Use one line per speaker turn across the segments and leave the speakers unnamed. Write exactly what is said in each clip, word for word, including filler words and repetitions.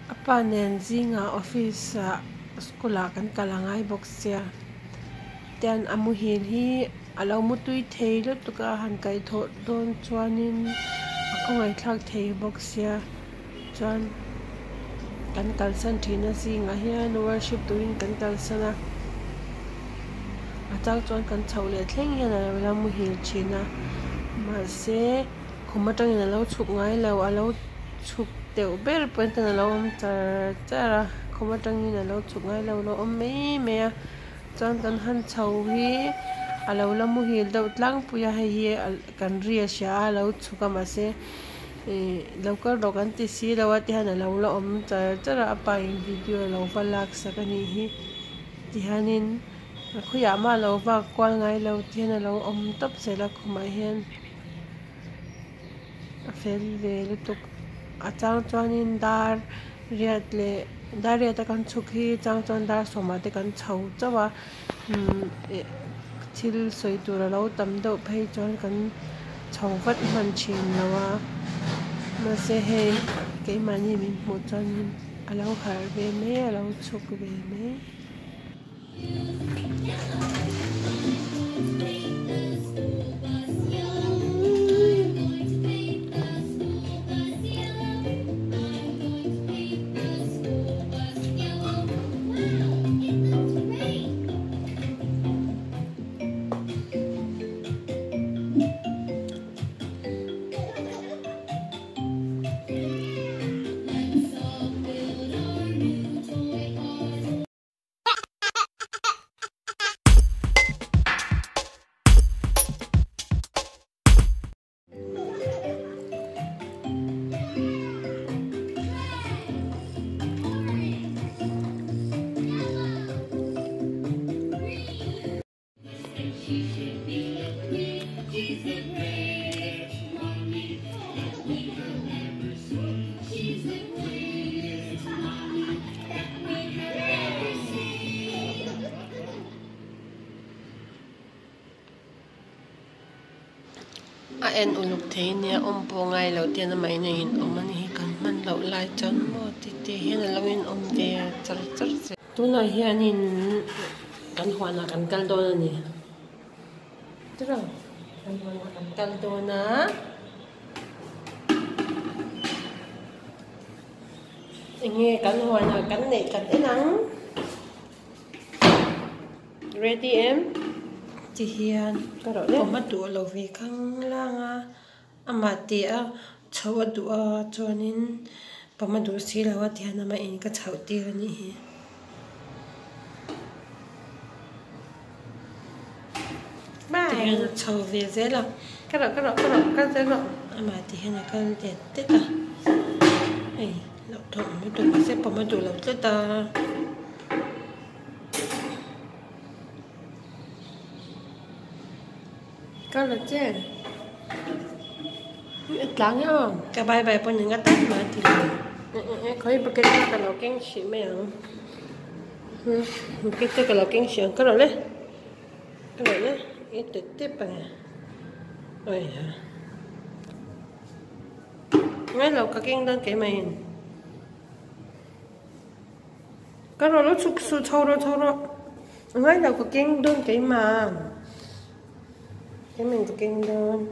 apa nen zinga office a skula kan kalangai boxia tian amu hil hi alo mutui thei lo tuka han kai tho don chuanin akongai thlak thei boxia chuan kan kalsan thina zinga hian worship tuin kan kalsana achang chuan kan chhole thleng hian alo mu hil thina ma se khumatang in alo chuk ngai lo alo chuk teu ber pen tan alo om char chara khumatang in alo chuk ngai lo lo om me me a chuan kan han chho hi alo la mu hil do tlang puya hei hi kan ria sha alo chuka ma se local dog an ti si lo ati han alo la om char chara apa in video lo valak sakani hi ti hanin khuya ma lo va kwal ngai lo tian alo om top se la khumai hian a fel ve lu tuk a chang chuanin dar riat le dar riat kan chuk hi chang chuan dar soma te kan chho chawa thil soi tur alo tam deuh phei chuan kan chho vat man thin lawa ma se hei keimani min hmu chuan alo har ve me alo chuk ve me a en uluk thei nia om po ngai lo tian mai nei in om ani hi kan man lo lai chon mo ti ti hian lo in om de char char che tuna hian in kan hwana kan kal don ani tro kan hwana kan kal dona nge kan hwana kan nei kan enang ready em ti hian karo le ma tu lo vi khang langa ama ti a chhawa du a chuanin pama du si lawa ti hana ma in ka chhau ti ani hi bai ti chhau ve zela karo karo karo ka zela ama ti hana kan te te ta ei lo thong ma tu se pama du lo te ta có là chứ lắng nhá cả bài bài bọn những cái tát mà thì khói bạc cái cái lẩu canh xì mấy ăn cái cái lẩu canh xì cái rồi đấy cái rồi đấy ít tiếp tiếp bằng rồi hả ngay lẩu cái canh đơn cái mày cái rồi nó sụt sụt thâu rồi thâu rồi ngay lẩu cái canh đơn cái mà cái mình có kinh đơn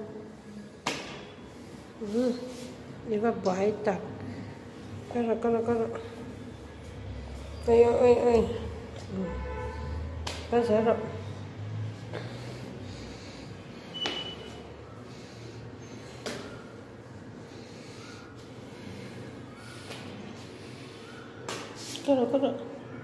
ừ. Đi vào bãi tạc cái rồi cái rồi cái rồi ơi ơi ơi ừ. Cái sẽ rồi cái rồi cái rồi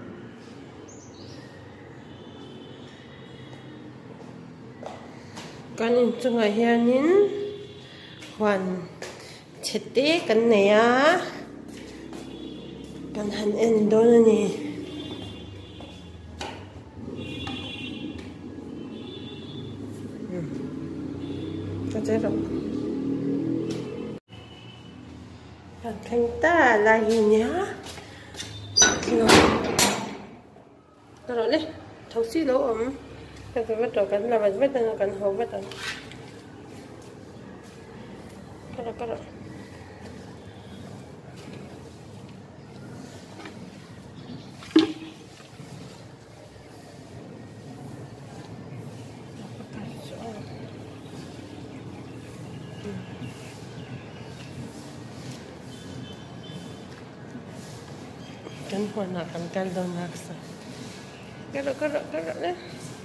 kan in chunga hianin hwan chete kan neya kan han en don ani ka chero kan thang ta la hi nya kino rồi đấy thấu xí lỗ ấm cái cái vết rồi cái là vết vết này cần hộp vết này cái đó cái đó kan hoa na kan kal don naksa karo karo karo le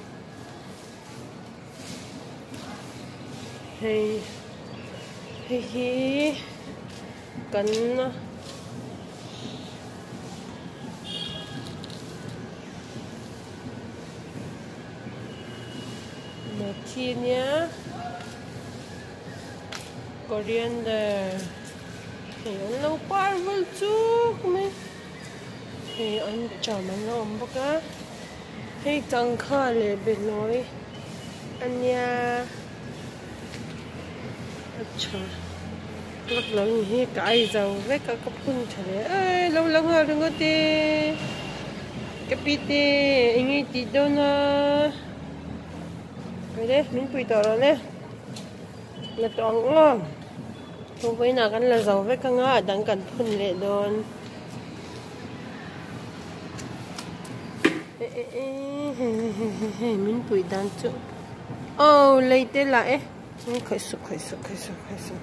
hey hey hey kan na Martinia coriander hey anh lâu parvel chuk me hey anh chả mà nó ôm bốc á hey tăng kha le bên nói anh nha अच्छा lắc lắc hi cái dầu với cả cái phun chả ơi lâu lâu hơn đừng có tê cái pít tê anh ấy tí đâu na cái đấy mình tùy tỏ rồi nè là toàn ngon không với nào cái là dầu với cái ngã đang cần phun lệ đòn mình tùy đàn chỗ oh lấy tên lại khởi sự khởi sự khởi sự khởi sự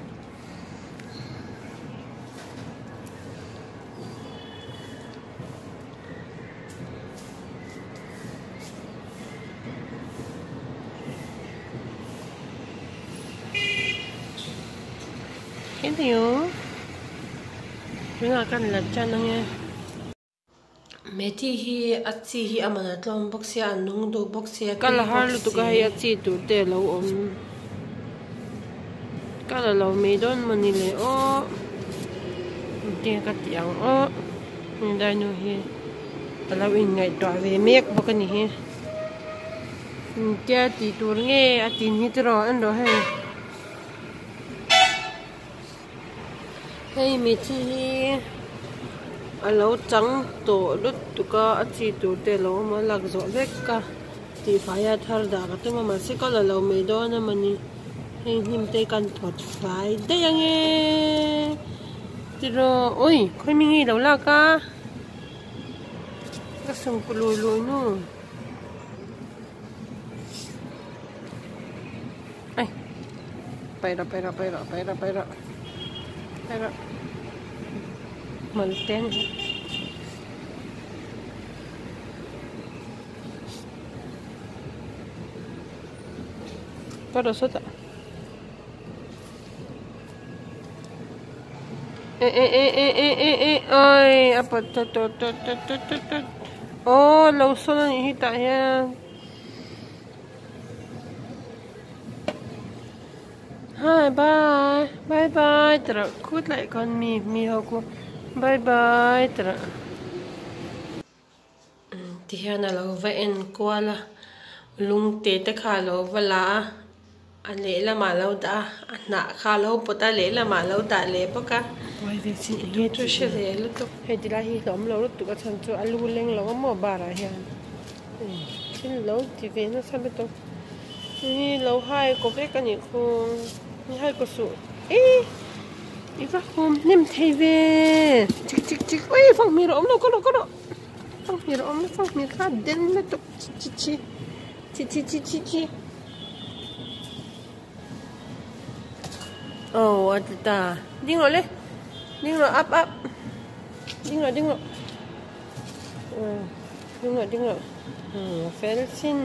cái điều chúng ta cần là chân nó nghe mẹ thì hi ắt chi hi amana tlom boxia anung do boxia kala har lu tu ka hi achi tu te lo om kala lo me don mani le o te ka tiang o dai nu hi ala in ngai to ve mek bok ni hi te ti tur nge atin hi tro an do he hey mi chi alo chang to lut tuka achi tu te lo ma lak zo vek ka ti phaya thar da ka tu ma se ka lo me do na mani hey him te kan thot phai de yang e ti ro oi khoi mi ngi lo la ka ka sung ku lu lu nu ai pai ra pai ra pai ra pai ra pai ra pai ra Malten. Para sota. Eh eh eh eh eh eh eh ay apa to to to to to to oh lo sona ni hita ya hi bye bye bye tra khut lại con mi mi ho cô bye bye tra ti hian alo va en kwala lung te te kha lo wala ale la ma lo da na kha lo pota le la ma lo da le poka wai ve sin he tu she le lu to he ti la hi lom lo tu ka chan chu alu leng lo mo ba ra hian sin lo ti ve na sa be to ni lo hai ko ve ka ni khu ni hai ko su e iva khum nim thei ve chik chik chik oi phang mi ro om lo ko lo ko lo phang mi ro om lo phang mi kha den le to chi chi chi chi chi chi chi oh ada ding lo le ding lo up up ding lo ding lo ding lo ding lo fel sin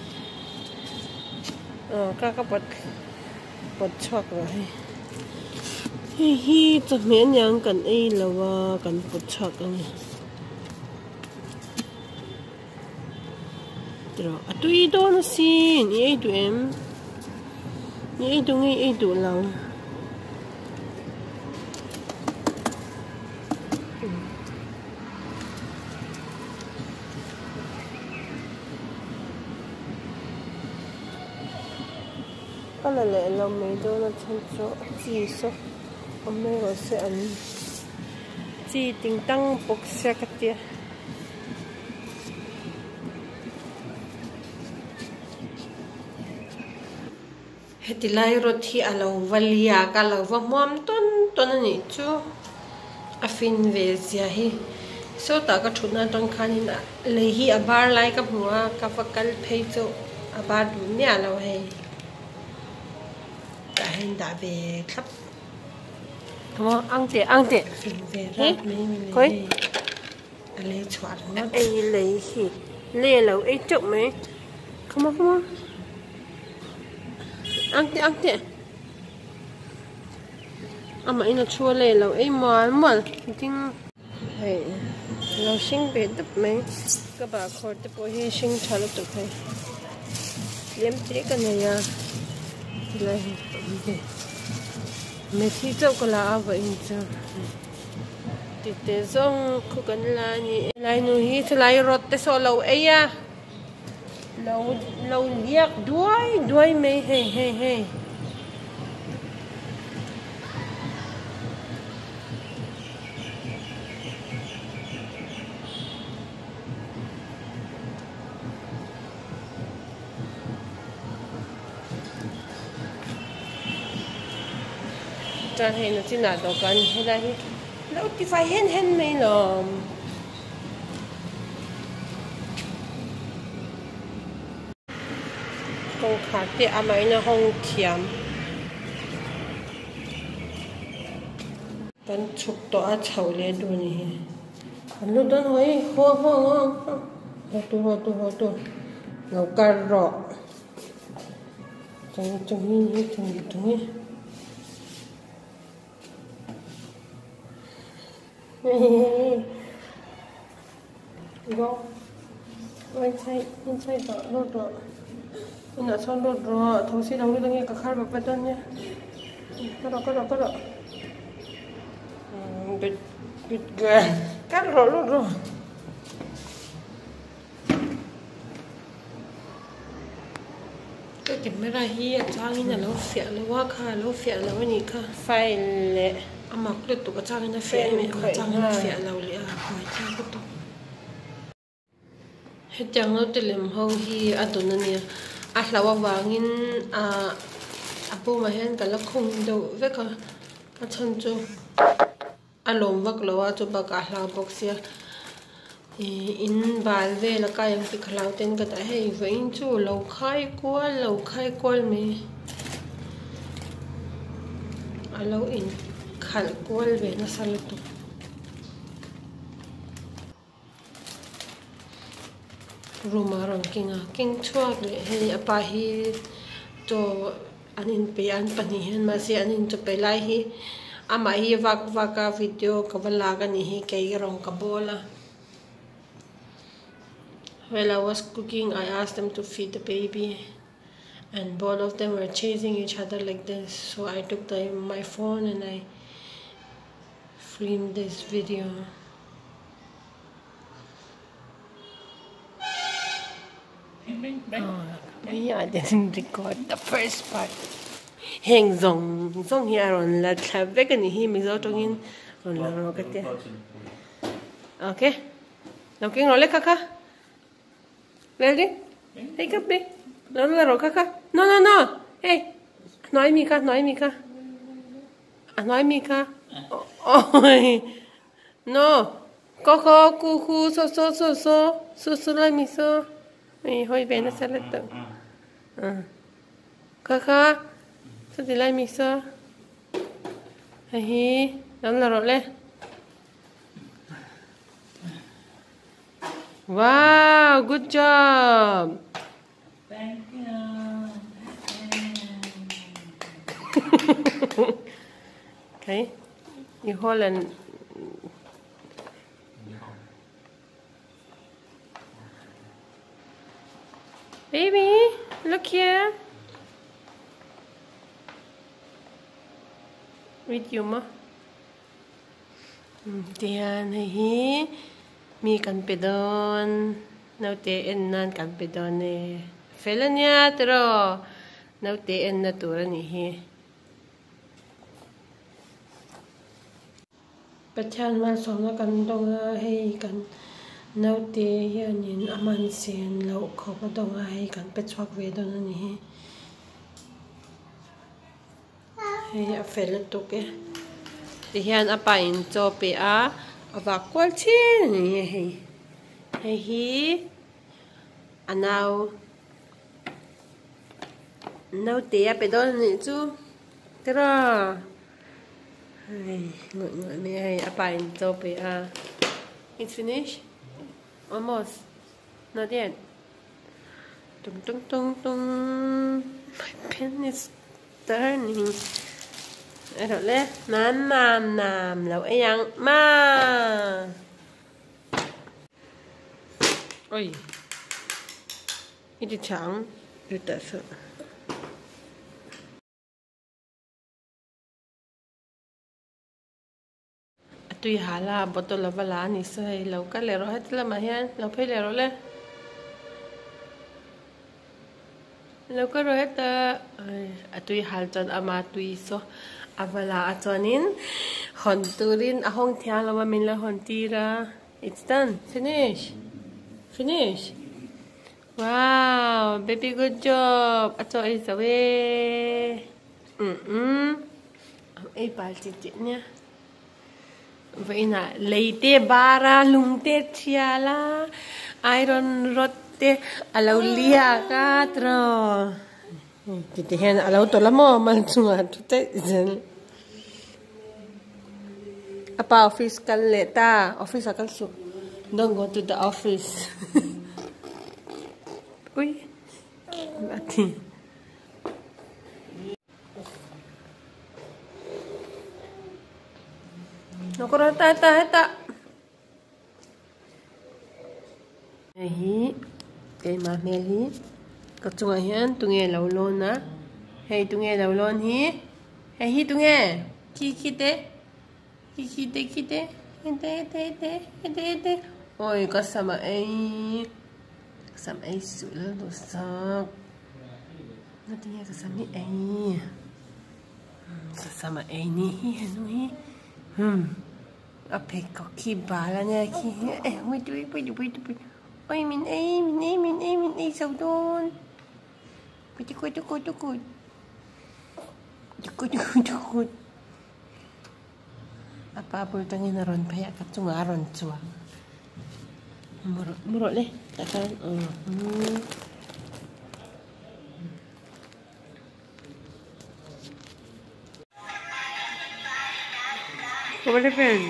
ờ các các bột bột chọc rồi hi hi cho miễn nhang cần y là cần bột chọc này rồi à tụi đó nó xin ý tụi em ý tụi nghe ý tụi lâu cái này là làm mấy đôi nó chân chỗ chỉ số hôm nay tôi sẽ ăn chỉ tinh tăng bốc xe cái tiệt hết thì lại rồi thì alo valia cái alo vào mồm tôn tôn này chú afin về gì hi số ta cái chút nào trong khăn này lấy hi abar lại cái mua cái vật cái phải cho abar đủ nhà lâu hay hiện đại về khắp đúng không ăn tiệt ăn tiệt
về rát mấy
coi lấy choát nó ấy lấy khi lấy lâu ấy chụp mấy không không không ăn đi ăn đi à mà nó chua lấy lâu ấy mòn mòn tiếng hay lâu sinh bé tập mấy các bà khỏi tập bồi hi sinh chả lúc tập hay liếm tí cái này à lại mấy thi châu có là vậy chứ thì thế xong không cần là nhỉ lại nuôi hi thì lại rót thế số lâu ấy à lâu lâu liếc đuôi đuôi mấy hey hey hey cho hay nó chỉ là đồ cần hay là lâu thì phải hen hen mấy lắm con khát thì à mấy nó không thiam con chụp to chầu lên đồ này anh lúc đó nói hoa hoa hoa hoa tu hoa tu hoa tu ngầu cà rọ trong trong như trong trong như go inside inside the door ina son door ro thosi dang dang ye ka khar ba padan ya karo karo karo bit bit ga karo lo ro cái cái mấy ra hi trang như là lâu phèn lâu quá kha lâu phèn lâu cái gì kha phải lệ à mà cái tụi cái trang nó phèn mày cái trang nó phèn lâu lệ à phải trang cái tụi hết trang nó tự làm hậu hi à tụi nó nè à lâu vàng in à à bố mà hen cái là không đâu với cái à chân chú à lồng vác lâu à chú bác à lâu bọc xia in bal về là cái yang bị khâu tên cái tại hay vậy chú lâu khai qua lâu khai qua mày à lâu in khal qua về nó sao được Roma rong kinga king chuak le he apa hi to anin pe an pani hen ma se anin to pe lai hi ama hi vak vaka video ka wala ga ni hi ke rong ka bola. While I was cooking, I asked them to feed the baby, and both of them were chasing each other like this. So I took the, my phone and I filmed this video. Oh, yeah, I didn't record the first part. Heng zong zong here on la traffic and he is out again on la rocket. Okay, looking roll kaka. Ready? Hey, Kapi. No, no, no, kaka. No, no, no. Hey, nói mi ka, nói mi ka. Nói mi ka. Oh, no. Coco, cuckoo, so, so, so, so, so, so, like me so. Hey, hoy ven a salad. Ah. Kaka. So, di like me so. Hey, no, no, no, wow, good job.
Thank you.
Okay, you hold and baby, look here. With you, ma. Diyan, hey. Mi kan pedon, naute en nan kan pedon eh. Felanya tero, naute en natura ni he. Pachan man som na kan donga hey kan naute yan in aman sen lau ko pa donga hey kan petwak ve don ni he. Hey a felatuk eh. Diyan apa in chope a. Avak kwal chin ni hey hey hi anaw naw te a pedon ni chu tera hey ngoi ngoi me hey apa in to pe a it's finished. almost. Not yet. Tung tung tung tung. My pen is turning. Ai rồi lên. Nam nam nam. Lâu ấy yang ma. Ôi. Ini chẳng. Được thật sự. Tùy hả là bột tô là và lá nỉ sơi lâu các lẻ rồi hết là mà hen lâu phải lẻ rồi lên lâu các rồi hết à tùy hả chọn ama tùy so à và là chonin hòn turin à hong thia là mà mình là hòn tira. It's done. Finish. Finish. Wow, baby, good job. À cho is away. Ừ ừ. Ai bảo chị chị nha. Vậy nè, lấy tê bara lung tê chia la, iron rod tê, alo lia cả trò. Chị tê hen alo tổ lắm mà mà chung à, tụi tê dân. Apa office kan leta, office akan su. Don't go to the office. Ui, mati. Nó có ra ta ta ta. Này, cái mà mẹ hi, các chúng hiền tụi nghe lâu lon na, hay tụi nghe lâu lon hi, hay hi tụi nghe, chi chi thế, chi chi thế chi thế, thế thế thế thế thế thế, ôi có sao mà ấy, sao mà ấy sụt lên đồ sọc, nó tiếng nghe có sao mà ấy, sao mà ấy ni hi nó hi. Hmm. Apa kau kibalan ya ki? Eh, wait, wait, wait, wait, wait. Oi, min ai, min ai, min ai, min ai saudon. Wait, wait, wait, wait, wait. Wait, wait, wait. Apa pun tanya naron payah kat cuma aron cua. Murut, murut leh, takkan. Hmm. Apa dia pen?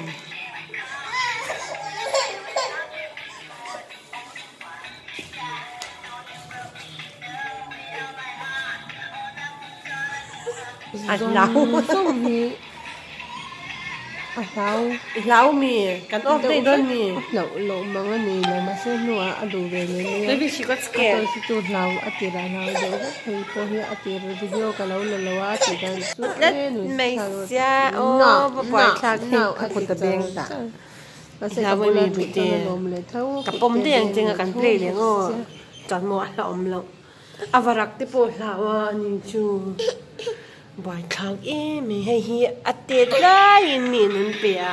Anh lâu xong mi, anh lâu, lâu mi, cần ốp đây đơn mi, lâu lâu mà cái này là mà xem nữa, anh đủ về này. Maybe she got scared. Tôi sẽ chụp lâu, anh tìm ra lâu rồi, thì tôi hiện anh tìm ra video cái lâu lâu lâu anh tìm ra suốt. Let me see. Oh, bà bà khạc nào, anh cũng tập biếng ta. Là bởi vì bị thế, cặp bông thế anh chừng là cần play liền ngô, chọn mua là ôm lâu. À và rắc tiếp bộ lâu anh chú. Bài khang em mi hay hi ate lai mi nun pia.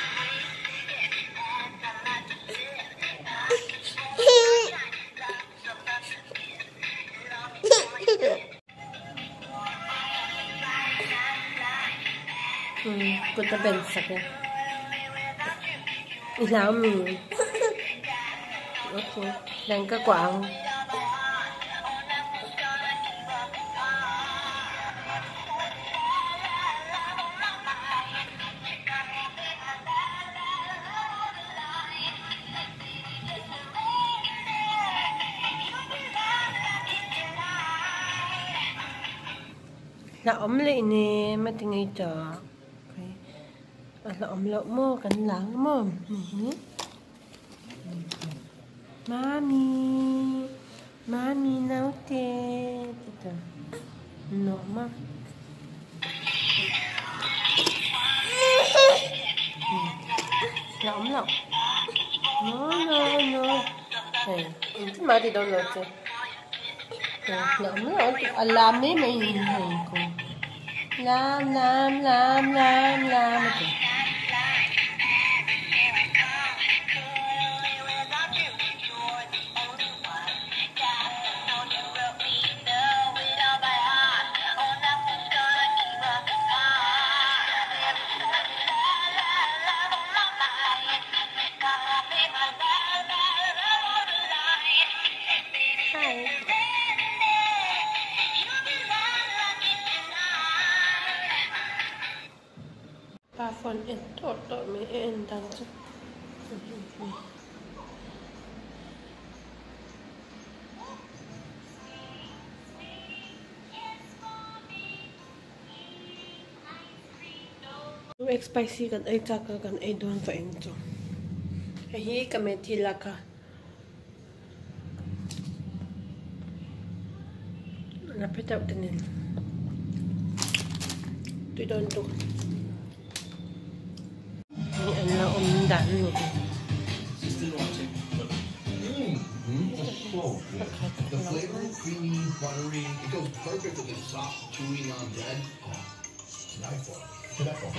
Hmm, puta bensak ya. Ilaw mi. Okay, dan ka quang. Là ống lệ nè, mà tình ngay chờ. Là ống lệ mơ, cắn lắng mơ. Mami, mami nấu tê. Nọ mà. Là ống lệ. No, no, no. Ini mah di download sih. Lama alam ni may hinahin ko. Lam, lam, lam, lam, lam. Ito. Phone in toto me in danzo. egg spicy kan ai cha ka kan ai don fa in chu hi ka me thi la ka na peta utanin tu don tu ni an la om dan ni
The flavor, creamy, buttery, it goes perfect with the soft, chewy on bread. Oh, delightful. Delightful.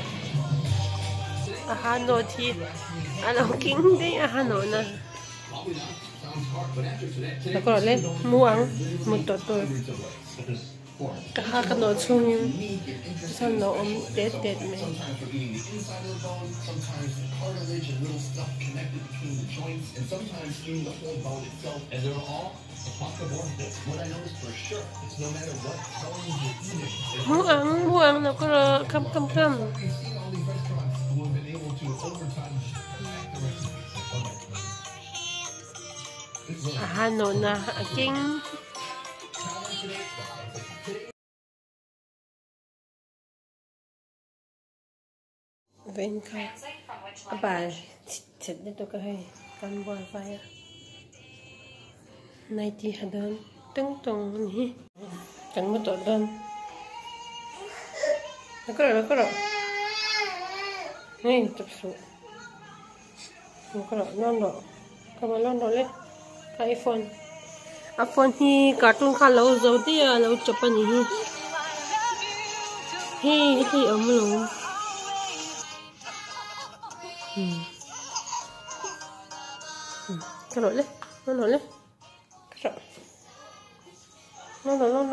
Ahano thi ano king dei ahano na
Probably not. Sounds hard, but after today, today
ta ko le muang mu to to
form.
ka ha ka no chung
Unique and interesting.
san no om te te me
Sometimes we're eating the inside of the bone, sometimes the cartilage and little stuff connected between the joints, and sometimes eating the whole bone itself. And they're all across the board. What I noticed for sure is no matter what bone you're eating, it's
muang muang na ko kam kam kam
you've seen all these restaurants who have been able to over time perfect the recipes. Okay. This is really
ahano na king
talent today. Today
ven ka apa chet de to ka hai kan bo fa ya nai ti hadon tung tung ni kan mo to don na ko na ko ni to su na ko non do ka ma lon do le ka iphone iphone hi cartoon kha lo zo ti ya lo chapa ni hi hi hi om lo Hmm. Hmm. Kalau le, no le. Kalau. No no no no.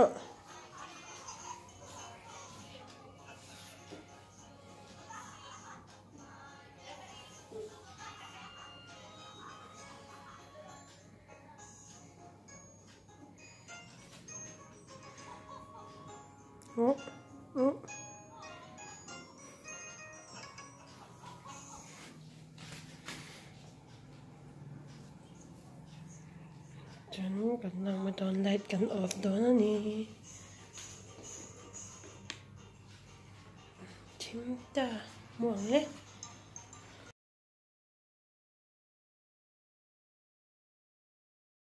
Oh. Oh. Jangan kena madon light kan off dona ni. Cinta, muang le.